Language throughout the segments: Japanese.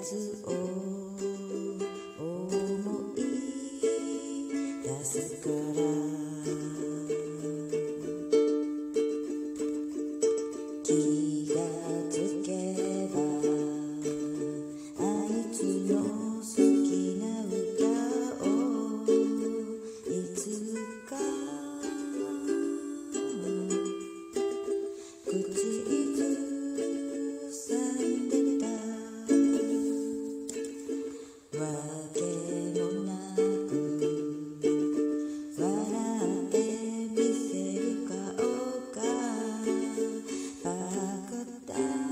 つを思い出すから気がつけばあいつの好きな歌をいつか口ずさんでたわけもなく笑ってみせる顔がバカだ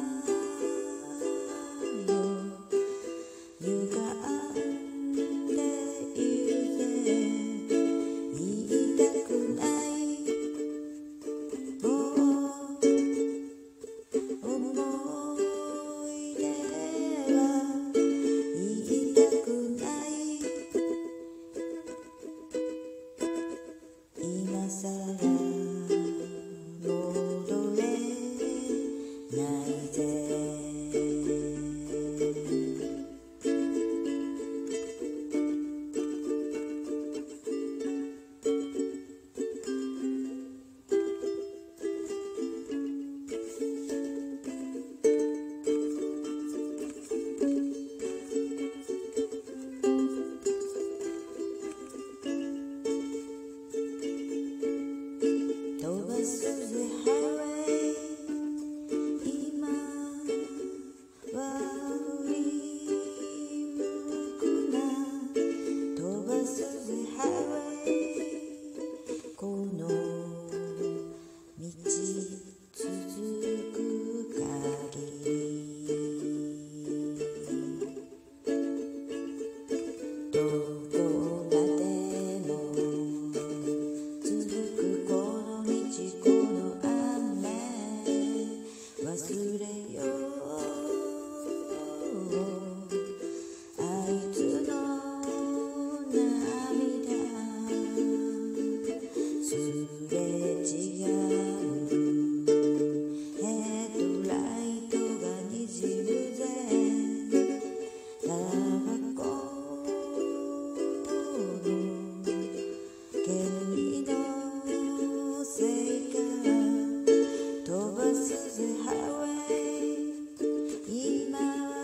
よ歪んでいるぜ言いたくないもう思い出は言いたくない今さら戻れないぜ飛ばすぜハイウェイ今は振り向くな飛ばすぜハイウェイこの道続く限りどこまでも続くこの道この雨忘れようあいつの涙すれ違うヘッドライトがにじむぜタバコの煙のせいか飛ばすぜハイウェイ今は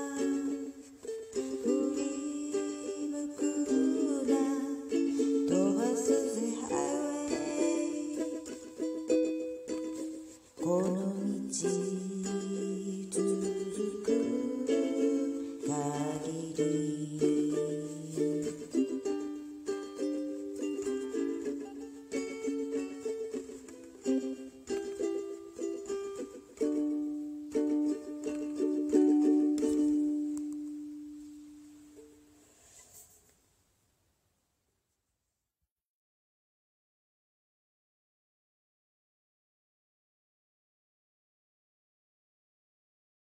振り向くな飛ばすぜハイウェイこの道